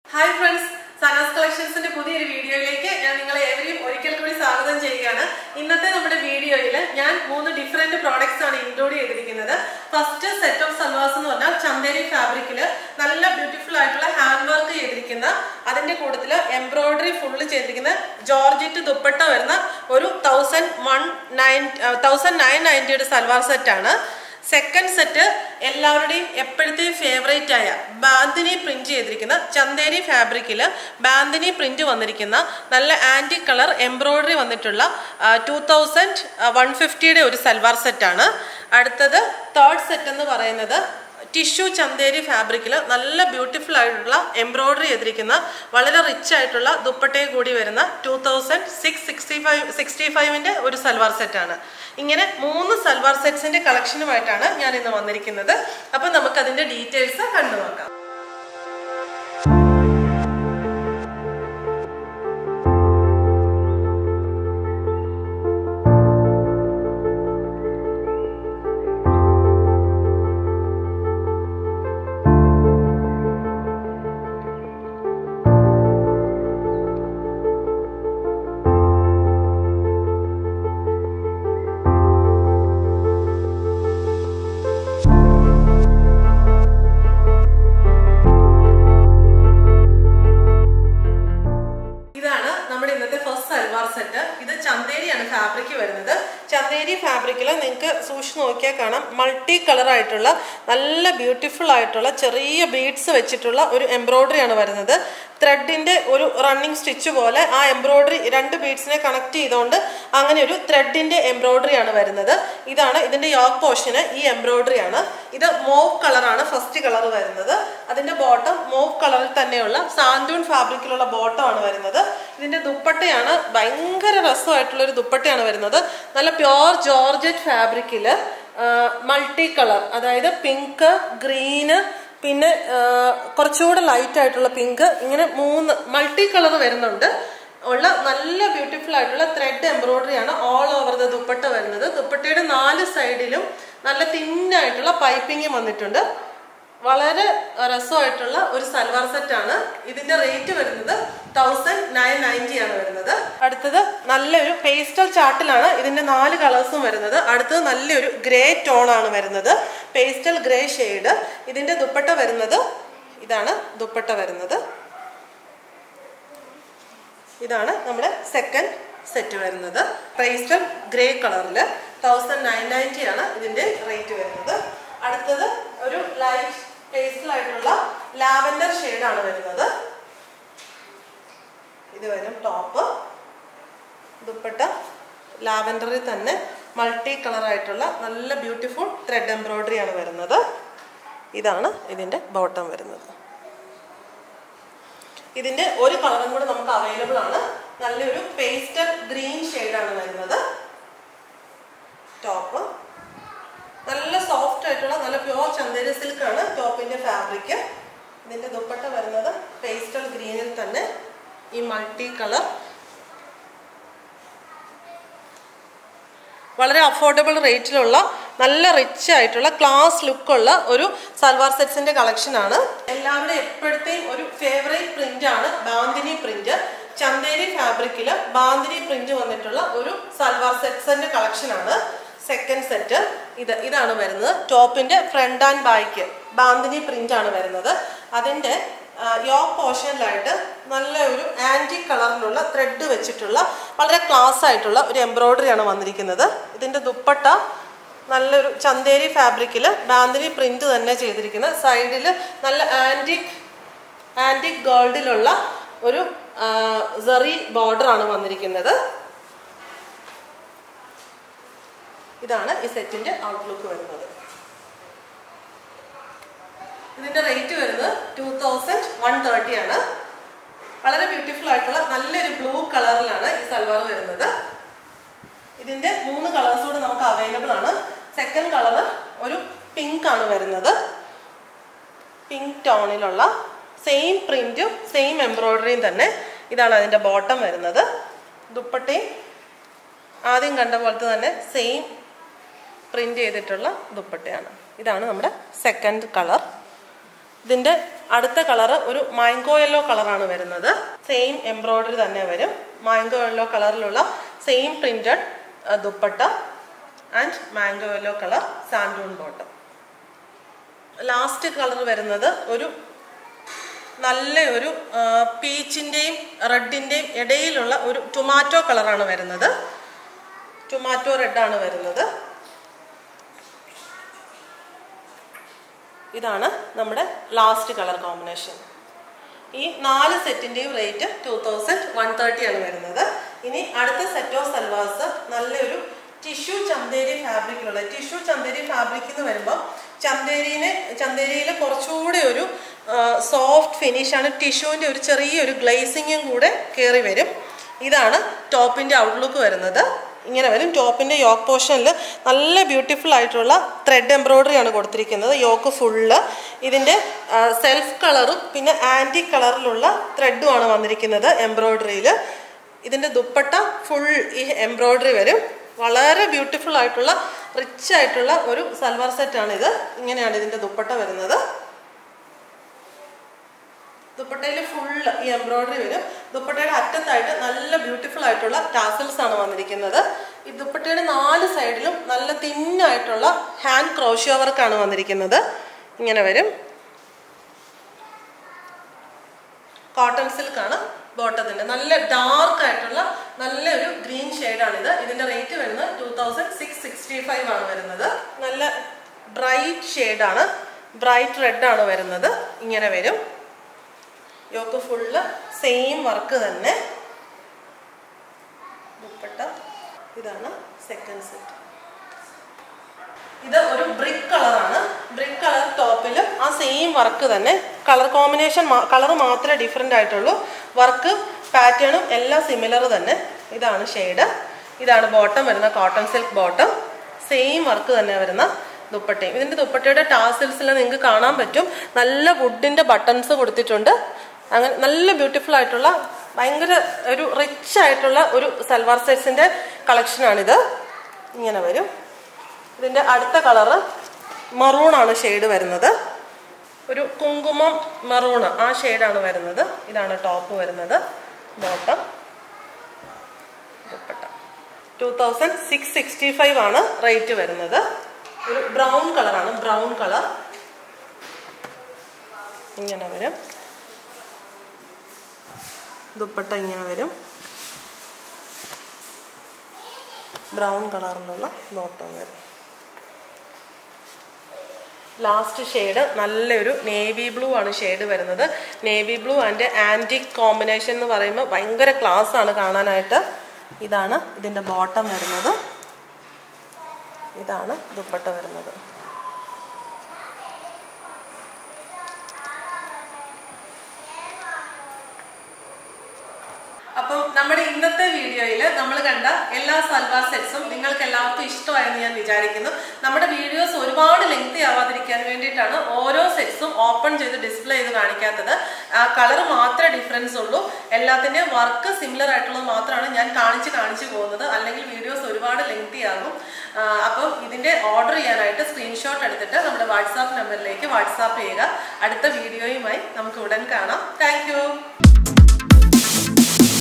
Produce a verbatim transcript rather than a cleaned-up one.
Hi friends, Sanas Collections in the video every original സ്വാഗതം ചെയ്യുകയാണ്. ഇന്നത്തെ നമ്മുടെ വീഡിയോയിൽ ഞാൻ മൂന്ന് ഡിഫറെന്റ് പ്രോഡക്റ്റ്സ് ആണ് ഇൻക്ലൂഡ് ചെയ്തിരിക്കുന്നത്. ഫസ്റ്റ് സെറ്റ് ഓഫ് സൽവാർസ് എന്ന് പറഞ്ഞാൽ ചന്ദേരി ഫാബ്രിക്കിൽ നല്ല ബ്യൂട്ടിഫുൾ ആയിട്ടുള്ള ഹാൻഡ് വർക്ക് ചെയ്തിരിക്കുന്ന അതിന്റെ കൂട്ടത്തിൽ എംബ്രോയിഡറി ഫുള്ള് ചെയ്തിരിക്കുന്ന ജോർജറ്റ് ദുപ്പട്ട വരുന്ന ഒരു thousand one nine thousand nine നയൻറ്റിയുടെ സൽവാർ സെറ്റ് ആണ്. സെക്കൻഡ് സെറ്റ് എല്ലാവരുടെയും എപ്പോഴത്തെയും ഫേവറേറ്റ് ആയ ബാന്തിനി പ്രിന്റ് ചെയ്തിരിക്കുന്ന ചന്ദേരി ഫാബ്രിക്കിൽ ബാന്തിനി പ്രിന്റ് വന്നിരിക്കുന്ന നല്ല ആന്റി കളർ എംബ്രോയിഡറി വന്നിട്ടുള്ള ടൂ തൗസൻഡ് വൺ ഫിഫ്റ്റിയുടെ ഒരു സൽവാർ സെറ്റാണ്. അടുത്തത് തേർഡ് സെറ്റ് എന്ന് പറയുന്നത് ടിഷ്യൂ ചന്ദേരി ഫാബ്രിക്കിൽ നല്ല ബ്യൂട്ടിഫുൾ ആയിട്ടുള്ള എംബ്രോയിഡറി ചെയ്തിരിക്കുന്ന വളരെ റിച്ച് ആയിട്ടുള്ള ദുപ്പട്ടയെ കൂടി വരുന്ന two thousand six sixty five sixty ഫൈവിൻ്റെ ഒരു സൽവാർ സെറ്റാണ്. ഇങ്ങനെ മൂന്ന് സൽവാർ സെറ്റ്സിൻ്റെ കളക്ഷനുമായിട്ടാണ് ഞാൻ ഇന്ന് വന്നിരിക്കുന്നത്. അപ്പം നമുക്കതിൻ്റെ ഡീറ്റെയിൽസ് കണ്ടു നോക്കാം. ഫാബ്രിക് വരുന്നത് ചന്ദേരി ഫാബ്രിക്കിൽ നിങ്ങൾക്ക് സൂക്ഷിച്ച് നോക്കിയാൽ കാണാം മൾട്ടി കളർ ആയിട്ടുള്ള നല്ല ബ്യൂട്ടിഫുൾ ആയിട്ടുള്ള ചെറിയ ബീഡ്സ് വെച്ചിട്ടുള്ള ഒരു എംബ്രോയിഡറി ആണ് വരുന്നത്. ത്രെഡിന്റെ ഒരു റണ്ണിങ് സ്റ്റിച്ച് പോലെ ആ എംബ്രോയിഡറി രണ്ട് ബീഡ്സിനെ കണക്ട് ചെയ്തുകൊണ്ട് അങ്ങനെ ഒരു ത്രെഡിന്റെ എംബ്രോയിഡറി ആണ് വരുന്നത്. ഇതാണ് ഇതിന്റെ യോക്ക് പോർഷന്. ഈ എംബ്രോയിഡറി ആണ്. ഇത് മോവ് കളറാണ് ഫസ്റ്റ് കളർ വരുന്നത്. അതിന്റെ ബോട്ടം മോവ് കളറിൽ തന്നെയുള്ള സാൻഡൂൺ ഫാബ്രിക്കിലുള്ള ബോട്ടം ആണ് വരുന്നത്. ഇതിന്റെ ദുപ്പട്ടയാണ് ഭയങ്കര രസമായിട്ടുള്ള ഒരു ദുപ്പട്ടയാണ് വരുന്നത്. നല്ല പ്യോർ ജോർജറ്റ് ഫാബ്രിക്കില് മൾട്ടി കളർ, അതായത് പിങ്ക്, ഗ്രീന്, പിന്നെ കുറച്ചുകൂടെ ലൈറ്റ് ആയിട്ടുള്ള പിങ്ക്, ഇങ്ങനെ മൂന്ന് മൾട്ടി കളർ വരുന്നുണ്ട് ഉള്ള നല്ല ബ്യൂട്ടിഫുൾ ആയിട്ടുള്ള ത്രെഡ് എംബ്രോയിഡറി ആണ് ഓൾ ഓവർ ദ ദുപ്പട്ട വരുന്നത്. ദുപ്പട്ടയുടെ നാല് സൈഡിലും നല്ല തിന്നായിട്ടുള്ള പൈപ്പിംഗ് വന്നിട്ടുണ്ട്. വളരെ രസമായിട്ടുള്ള ഒരു സൽവാർ സെറ്റ് ആണ്. ഇതിന്റെ റേറ്റ് വരുന്നത് തൗസൻഡ് നയൻ നയൻറ്റി ആണ് വരുന്നത്. അടുത്തത് നല്ലൊരു പേസ്റ്റൽ ചാർട്ടിലാണ് ഇതിന്റെ നാല് കളേഴ്സും വരുന്നത്. അടുത്തത് നല്ലൊരു ഗ്രേ ടോൺ ആണ് വരുന്നത്, പേസ്റ്റൽ ഗ്രേ ഷെയ്ഡ്. ഇതിന്റെ ദുപ്പട്ട വരുന്നത് ഇതാണ്. ദുപ്പട്ട വരുന്നത് ഇതാണ് നമ്മുടെ സെക്കൻഡ് സെറ്റ് വരുന്നത്. പേസ്റ്റൽ ഗ്രേ കളറിൽ തൗസൻഡ് നയൻ നയൻറ്റി ആണ് ഇതിന്റെ റേറ്റ് വരുന്നത്. അടുത്തത് ഒരു ലൈറ്റ് പേസ്റ്റൽ ആയിട്ടുള്ള ലാവൻഡർ ഷെയ്ഡാണ് വരുന്നത്. ഇത് വരും ടോപ്പ്. ദുപ്പട്ട ലാവൻഡറിൽ തന്നെ മൾട്ടി കളർ ആയിട്ടുള്ള നല്ല ബ്യൂട്ടിഫുൾ ത്രെഡ് എംബ്രോയിഡറി ആണ് വരുന്നത്. ഇതാണ് ഇതിന്റെ ബോട്ടം വരുന്നത്. ഇതിന്റെ ഒരു കളറും കൂടെ നമുക്ക് അവൈലബിൾ ആണ്. നല്ലൊരു പേസ്റ്റൽ ഗ്രീൻ ഷെയ്ഡാണ് വരുന്നത്. ടോപ്പ് നല്ല സോഫ്റ്റ് ആയിട്ടുള്ള നല്ല പ്യോർ ചന്ദേരി സിൽക്ക് ആണ് ടോപ്പിന്റെ ഫാബ്രിക്. ഇതിന്റെ ദുപ്പട്ട വരുന്നത് പേസ്റ്റൽ ഗ്രീനിൽ തന്നെ ഈ മൾട്ടി കളർ. വളരെ അഫോർഡബിൾ റേറ്റിലുള്ള നല്ല റിച്ച് ആയിട്ടുള്ള ക്ലാസ് ലുക്കുള്ള ഒരു സൽവാർ സെറ്റ്സിന്റെ കളക്ഷൻ ആണ്. എല്ലാവരുടെയും എപ്പോഴത്തെയും ഒരു ഫേവറേറ്റ് പ്രിന്റ് ആണ് ബാന്തിനി പ്രിന്റ്. ചന്ദേരി ഫാബ്രിക്കില് ബാന്തിനി പ്രിന്റ് വന്നിട്ടുള്ള ഒരു സൽവാർ സെറ്റ്സിന്റെ കളക്ഷൻ ആണ്. സെക്കൻഡ് സെറ്റ് ഇത് ഇതാണ് വരുന്നത്. ടോപ്പിന്റെ front and back bandhani print ആണ് വരുന്നത്. അതിന്റെ യോക്ക് പോർഷനിലായിട്ട് നല്ല ഒരു ആന്റി കളറിലുള്ള ത്രെഡ് വെച്ചിട്ടുള്ള വളരെ ക്ലാസ് ആയിട്ടുള്ള ഒരു എംബ്രോയിഡറി ആണ് വന്നിരിക്കുന്നത്. ഇതിന്റെ ദുപ്പട്ട നല്ലൊരു ചന്ദേരി ഫാബ്രിക്കിൽ ബാന്തിനി പ്രിന്റ് തന്നെ ചെയ്തിരിക്കുന്ന സൈഡിൽ നല്ല ആന്റിക് ആന്റിക് ഗോൾഡിലുള്ള ഒരു സെറി ബോർഡർ ആണ് വന്നിരിക്കുന്നത്. ഇതാണ് ഈ സെറ്റിന്റെ ഔട്ട്ലുക്ക് വരുന്നത്. ഇതിന്റെ റേറ്റ് വരുന്നത് ടൂ തൗസൻഡ് വൺ തേർട്ടി ആണ്. വളരെ ബ്യൂട്ടിഫുൾ ആയിട്ടുള്ള നല്ലൊരു ബ്ലൂ കളറിലാണ് ഈ സൽവാർ വരുന്നത്. ഇതിന്റെ മൂന്ന് കളേഴ്സ് കൂടെ നമുക്ക് അവൈലബിൾ ആണ്. സെക്കൻഡ് കളർ ഒരു പിങ്ക് ആണ് വരുന്നത്. പിങ്ക് ടോണിലുള്ള സെയിം പ്രിന്റും സെയിം എംബ്രോയിഡറിയും തന്നെ. ഇതാണ് അതിന്റെ ബോട്ടം വരുന്നത്. ദുപ്പട്ടയും ആദ്യം കണ്ട പോലത്തെ തന്നെ സെയിം പ്രിന്റ് ചെയ്തിട്ടുള്ള ദുപ്പട്ടയാണ്. ഇതാണ് നമ്മുടെ സെക്കൻഡ് കളർ. ഇതിൻ്റെ അടുത്ത കളറ് ഒരു മാംഗോ യെല്ലോ കളറാണ് വരുന്നത്. സെയിം എംബ്രോയിഡറി തന്നെ വരും. മാംഗോ യെല്ലോ കളറിലുള്ള same printed dupatta and mango yellow colour santoon bottom. Last colour വരുന്നത് ഒരു നല്ല ഒരു പീച്ചിൻ്റെയും റെഡിൻ്റെയും ഇടയിലുള്ള ഒരു ടൊമാറ്റോ കളറാണ് വരുന്നത്. ടൊമാറ്റോ റെഡാണ് വരുന്നത്. ഇതാണ് നമ്മുടെ ലാസ്റ്റ് കളർ കോമ്പിനേഷൻ. ഈ നാല് സെറ്റിൻ്റെയും rate two thousand one thirty ആണ് വരുന്നത്. ഇനി അടുത്ത സെറ്റ് ഓഫ് സൽവാസ് നല്ലൊരു ടിഷ്യൂ ചന്തേരി ഫാബ്രിക്കിലുള്ള ടിഷ്യൂ ചന്തേരി ഫാബ്രിക് എന്ന് വരുമ്പോൾ ചന്തേരിനെ ചന്തേരിയിൽ കുറച്ചുകൂടി ഒരു സോഫ്റ്റ് ഫിനിഷാണ്. ടിഷ്യൂവിൻ്റെ ഒരു ചെറിയൊരു ഗ്ലേസിങ്ങും കൂടെ കയറി വരും. ഇതാണ് ടോപ്പിൻ്റെ ഔട്ട്ലുക്ക് വരുന്നത്. ഇങ്ങനെ വരും. ടോപ്പിൻ്റെ യോക്ക് പോർഷനിൽ നല്ല ബ്യൂട്ടിഫുൾ ആയിട്ടുള്ള ത്രെഡ് എംബ്രോയിഡറി ആണ് കൊടുത്തിരിക്കുന്നത്. യോക്ക് ഫുള്ള് ഇതിൻ്റെ സെൽഫ് കളറും പിന്നെ ആൻറ്റി കളറിലുള്ള ത്രെഡുമാണ് വന്നിരിക്കുന്നത് എംബ്രോയിഡറിയിൽ. ഇതിൻ്റെ ദുപ്പട്ട ഫുൾ ഈ എംബ്രോയിഡറി വരും. വളരെ ബ്യൂട്ടിഫുൾ ആയിട്ടുള്ള റിച്ച് ആയിട്ടുള്ള ഒരു സൽവാർ സെറ്റാണിത്. ഇങ്ങനെയാണ് ഇതിൻ്റെ ദുപ്പട്ട വരുന്നത്. ദുപ്പട്ടയിൽ ഫുള്ള് ഈ എംബ്രോയിഡറി വരും. ദുപ്പട്ടയുടെ അറ്റത്തായിട്ട് നല്ല ബ്യൂട്ടിഫുൾ ആയിട്ടുള്ള ടാസൽസ് ആണ് വന്നിരിക്കുന്നത്. ഈ ദുപ്പട്ടയുടെ നാല് സൈഡിലും നല്ല തിന്നായിട്ടുള്ള ഹാൻഡ് ക്രോഷ്യോ വർക്കാണ് വന്നിരിക്കുന്നത്. ഇങ്ങനെ വരും. കോട്ടൺ സിൽക്കാണ് ബോട്ടത്തിൻ്റെ. നല്ല ഡാർക്ക് ആയിട്ടുള്ള നല്ലൊരു ഗ്രീൻ ഷെയ്ഡാണിത്. ഇതിൻ്റെ റേറ്റ് വരുന്നത് two thousand six sixty five ആണ് വരുന്നത്. നല്ല ബ്രൈറ്റ് ഷെയ്ഡാണ്. ബ്രൈറ്റ് റെഡാണ് വരുന്നത്. ഇങ്ങനെ വരും. യോക്ക് ഫുള്ള് സെയിം വർക്ക് തന്നെ. ദുപ്പട്ട ഇതാണ് സെക്കൻഡ് സെറ്റ്. ഇത് ഒരു ബ്രിക്ക് കളറാണ്. ബ്രിക്ക് കളർ ടോപ്പിലും ആ സെയിം വർക്ക് തന്നെ. കളർ കോമ്പിനേഷൻ കളർ മാത്രമേ ഡിഫറെൻ്റ് ആയിട്ടുള്ളൂ. വർക്ക് പാറ്റേണും എല്ലാം സിമിലർ തന്നെ. ഇതാണ് ഷെയ്ഡ്. ഇതാണ് ബോട്ടം വരുന്ന cotton silk bottom. Same work തന്നെ വരുന്ന ദുപ്പട്ടയും. ഇതിൻ്റെ ദുപ്പട്ടയുടെ ടാസിൽസിൽ നിങ്ങൾക്ക് കാണാൻ പറ്റും നല്ല വുഡിൻ്റെ ബട്ടൺസ് കൊടുത്തിട്ടുണ്ട്. അങ്ങനെ നല്ല ബ്യൂട്ടിഫുൾ ആയിട്ടുള്ള ഭയങ്കര ഒരു റിച്ച് ആയിട്ടുള്ള ഒരു സൽവാർ സെറ്റ്സിൻ്റെ കളക്ഷനാണിത്. ഇങ്ങനെ വരും. ഇതിൻ്റെ അടുത്ത കളറ് മറൂണാണ് ഷെയ്ഡ് വരുന്നത്. ഒരു കുങ്കുമം മറൂണ് ആ ഷെയ്ഡാണ് വരുന്നത്. ഇതാണ് ടോപ്പ് വരുന്നത്. Bottom dupatta two thousand six sixty five ആണ് റേറ്റ് വരുന്നത്. ഒരു ബ്രൗൺ കളറാണ്. ബ്രൗൺ കളർ ഇങ്ങനെ വരും. ദുപ്പട്ട ഇങ്ങനെ വരും. ബ്രൗൺ കളറിലുള്ള ബോട്ടം വരും. ലാസ്റ്റ് ഷെയ്ഡ് നല്ലൊരു നേവി ബ്ലൂ ആണ് ഷെയ്ഡ് വരുന്നത്. Navy blue and antique combination എന്ന് പറയുമ്പോൾ ഭയങ്കര ക്ലാസ് ആണ് കാണാനായിട്ട്. ഇതാണ് ഇതിൻ്റെ ബോട്ടം വരുന്നത്. ഇതാണ് ദുപ്പട്ട വരുന്നത്. അപ്പം നമ്മുടെ ഇന്നത്തെ വീഡിയോയിൽ നമ്മൾ കണ്ട എല്ലാ സൽവാർ സെറ്റ്സും നിങ്ങൾക്ക് എല്ലാവർക്കും ഇഷ്ടമായെന്ന് ഞാൻ വിചാരിക്കുന്നു. നമ്മുടെ വീഡിയോസ് ഒരുപാട് ലെങ്തി ആവാതിരിക്കാൻ വേണ്ടിയിട്ടാണ് ഓരോ സെറ്റ്സും ഓപ്പൺ ചെയ്ത് ഡിസ്പ്ലേ ചെയ്ത് കാണിക്കാത്തത്. കളർ മാത്രമേ ഡിഫറൻസ് ഉള്ളൂ. എല്ലാത്തിൻ്റെയും വർക്ക് സിമിലർ ആയിട്ടുള്ളത് മാത്രമാണ് ഞാൻ കാണിച്ച് കാണിച്ചു പോകുന്നത്. അല്ലെങ്കിൽ വീഡിയോസ് ഒരുപാട് ലെങ്തി ആകും. അപ്പം ഇതിൻ്റെ ഓർഡർ ചെയ്യാനായിട്ട് സ്ക്രീൻഷോട്ട് എടുത്തിട്ട് നമ്മുടെ വാട്സാപ്പ് നമ്പറിലേക്ക് വാട്സാപ്പ് ചെയ്യുക. അടുത്ത വീഡിയോയുമായി നമുക്ക് ഉടൻ കാണാം. താങ്ക്